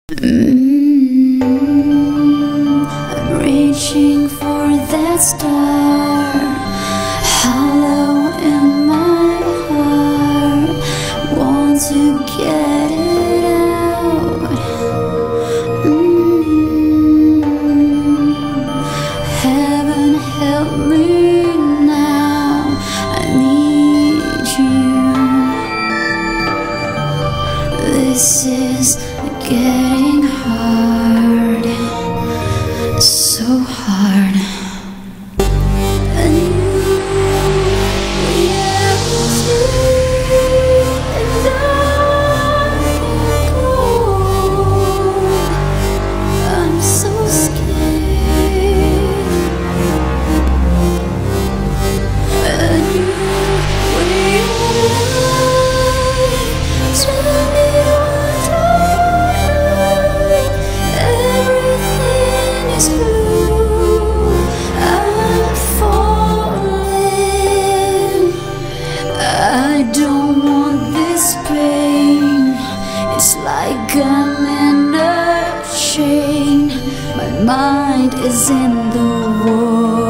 I'm reaching for that star, hollow in my heart, want to get it out. Heaven help me now, I need you. This is getting hard, so hard. And you, yeah, and I go. I'm so scared. And you, tell me what everything is blue. I'm falling. I don't want this pain. It's like I'm in a chain. My mind is in the war.